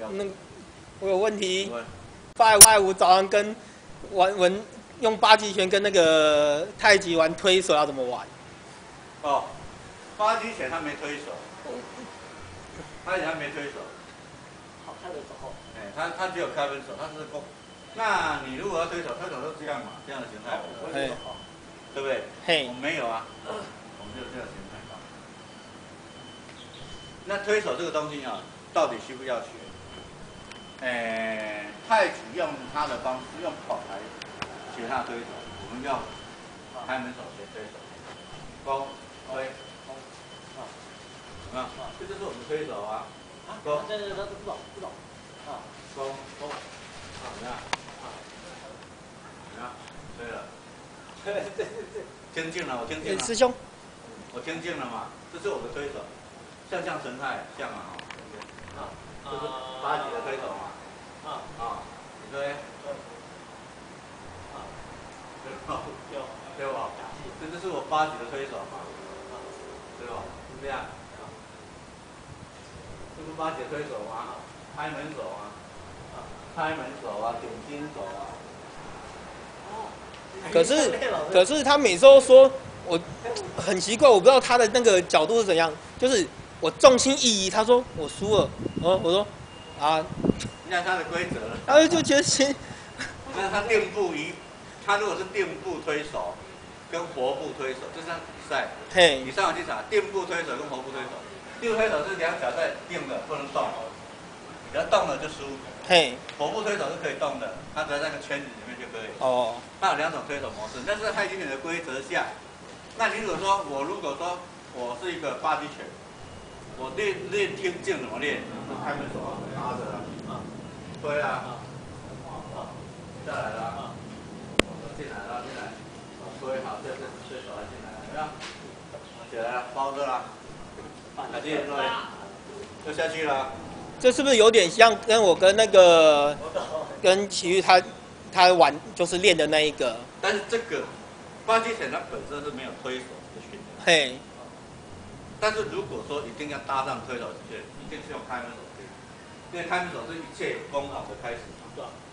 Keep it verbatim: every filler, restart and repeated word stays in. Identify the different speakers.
Speaker 1: 那我有问题。拜拜五早上跟玩玩用八极拳跟那个太极玩推手要怎么玩？
Speaker 2: 哦，八极拳他没推手，他以前没推手。
Speaker 3: 好看的时候。
Speaker 2: 哎，他他只有开分手，他是攻。那你如果要推手，推手都这样嘛，这样的形态，
Speaker 1: 嘿，
Speaker 2: 对不对？
Speaker 1: 嘿，
Speaker 2: 我们没有啊，我们就这样形态。那推手这个东西啊，到底需不需要学？诶，太极用他的方式，用跑来学他推手，我们用开门手学推手，攻推攻，啊，有没有？这就是我们推手啊，攻，
Speaker 3: 对对对，不懂不懂，啊，
Speaker 2: 攻攻，啊，怎么样？啊，怎么样？对了，对对对对，听进了，我听进了。
Speaker 1: 师兄，
Speaker 2: 我听进了嘛，这是我的推手，像像神态，像啊，啊，这是八级的推手嘛。啊啊，你推，啊，对吧？对吧？这就是我八级的推手嘛，对吧？是不是这样？这不八级的推手吗？开门手啊，开门手啊，点睛手啊。
Speaker 1: 可是可是他每次都说我很奇怪，我不知道他的那个角度是怎样，就是我重心一移，他说我输了，哦，我说啊。
Speaker 2: 那他的规则了，
Speaker 1: 然后就觉得行。
Speaker 2: 那他定步一，他如果是定步推手，跟活步推手，这是比赛。
Speaker 1: 嘿。
Speaker 2: 你上网去查，定步推手跟活步推手，定步推手是两脚在定的，不能动，只要动了就输。
Speaker 1: 嘿。
Speaker 2: 活步推手是可以动的，它只要在那个圈子里面就可以。
Speaker 1: 哦。
Speaker 2: 它有两种推手模式，但是在太极拳的规则下，那你如果说我如果说我是一个八极拳，我练练听劲怎么练？开门手啊，拿着啊。推啊，下来了，进来了，进来，推好，这这推手还进来了，有没有？起来了，包着了，还进对，又下去了。
Speaker 1: 这是不是有点像跟我跟那个跟奇遇他他玩就是练的那一个？
Speaker 2: 但是这个八极拳它本身是没有推手的训练。
Speaker 1: 嘿。
Speaker 2: 但是如果说一定要搭上推手训练，一定是用开门手训练，因为开门手是一切有功劳的开始嘛。